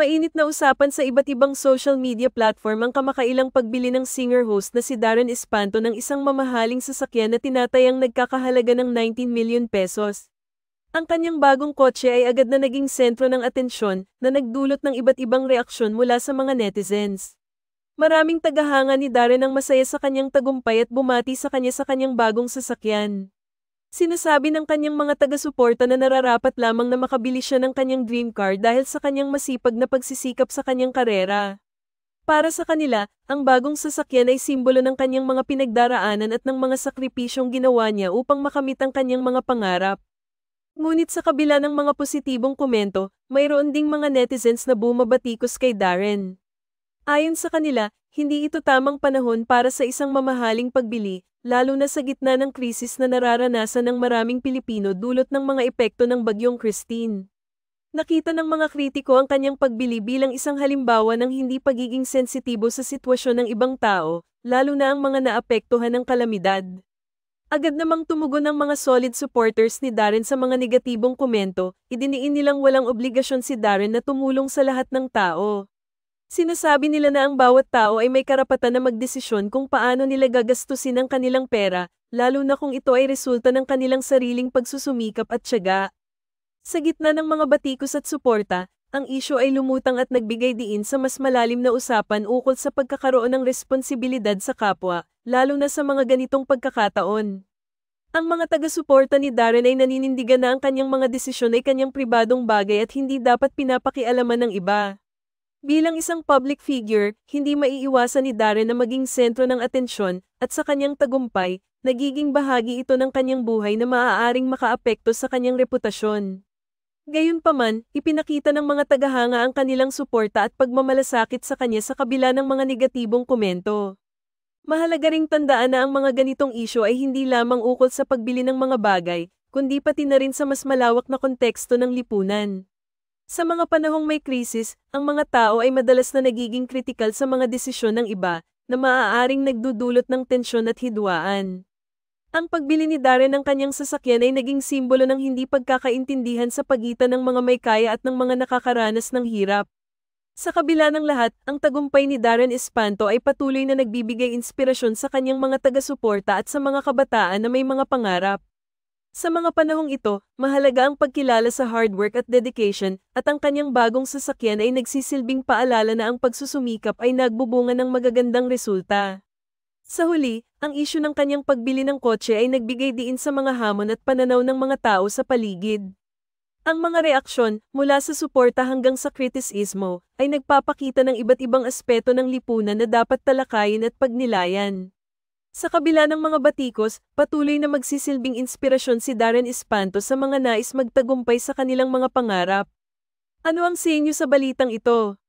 Mainit na usapan sa iba't ibang social media platform ang kamakailang pagbili ng singer-host na si Darren Espanto ng isang mamahaling sasakyan na tinatayang nagkakahalaga ng 19 million pesos. Ang kanyang bagong kotse ay agad na naging sentro ng atensyon na nagdulot ng iba't ibang reaksyon mula sa mga netizens. Maraming tagahanga ni Darren ang masaya sa kanyang tagumpay at bumati sa kanyang bagong sasakyan. Sinasabi ng kanyang mga taga-suporta na nararapat lamang na makabili siya ng kanyang dream car dahil sa kanyang masipag na pagsisikap sa kanyang karera. Para sa kanila, ang bagong sasakyan ay simbolo ng kanyang mga pinagdaraanan at ng mga sakripisyong ginawa niya upang makamit ang kanyang mga pangarap. Ngunit sa kabila ng mga positibong komento, mayroon ding mga netizens na bumabatikos kay Darren. Ayon sa kanila, hindi ito tamang panahon para sa isang mamahaling pagbili, lalo na sa gitna ng krisis na nararanasan ng maraming Pilipino dulot ng mga epekto ng Bagyong Christine. Nakita ng mga kritiko ang kanyang pagbili bilang isang halimbawa ng hindi pagiging sensitibo sa sitwasyon ng ibang tao, lalo na ang mga naapektuhan ng kalamidad. Agad namang tumugon ang mga solid supporters ni Darren sa mga negatibong komento, idiniin nilang walang obligasyon si Darren na tumulong sa lahat ng tao. Sinasabi nila na ang bawat tao ay may karapatan na magdesisyon kung paano nila gagastusin ang kanilang pera, lalo na kung ito ay resulta ng kanilang sariling pagsusumikap at tiyaga. Sa gitna ng mga batikos at suporta, ang isyu ay lumutang at nagbigay diin sa mas malalim na usapan ukol sa pagkakaroon ng responsibilidad sa kapwa, lalo na sa mga ganitong pagkakataon. Ang mga taga-suporta ni Darren ay naninindigan na ang kanyang mga desisyon ay kanyang pribadong bagay at hindi dapat pinapakialaman ng iba. Bilang isang public figure, hindi maiiwasan ni Darren na maging sentro ng atensyon, at sa kanyang tagumpay, nagiging bahagi ito ng kanyang buhay na maaaring makaapekto sa kanyang reputasyon. Gayunpaman, ipinakita ng mga tagahanga ang kanilang suporta at pagmamalasakit sa kanya sa kabila ng mga negatibong komento. Mahalaga ring tandaan na ang mga ganitong isyu ay hindi lamang ukol sa pagbili ng mga bagay, kundi pati na rin sa mas malawak na konteksto ng lipunan. Sa mga panahong may krisis, ang mga tao ay madalas na nagiging kritikal sa mga desisyon ng iba, na maaaring nagdudulot ng tensyon at hidwaan. Ang pagbili ni Darren ng kanyang sasakyan ay naging simbolo ng hindi pagkakaintindihan sa pagitan ng mga may kaya at ng mga nakakaranas ng hirap. Sa kabila ng lahat, ang tagumpay ni Darren Espanto ay patuloy na nagbibigay inspirasyon sa kanyang mga taga-suporta at sa mga kabataan na may mga pangarap. Sa mga panahong ito, mahalaga ang pagkilala sa hard work at dedication, at ang kanyang bagong sasakyan ay nagsisilbing paalala na ang pagsusumikap ay nagbubunga ng magagandang resulta. Sa huli, ang isyu ng kanyang pagbili ng kotse ay nagbigay diin sa mga hamon at pananaw ng mga tao sa paligid. Ang mga reaksyon, mula sa suporta hanggang sa kritisismo, ay nagpapakita ng iba't ibang aspeto ng lipunan na dapat talakayin at pagnilayan. Sa kabila ng mga batikos, patuloy na magsisilbing inspirasyon si Darren Espanto sa mga nais magtagumpay sa kanilang mga pangarap. Ano ang sa inyo sa balitang ito?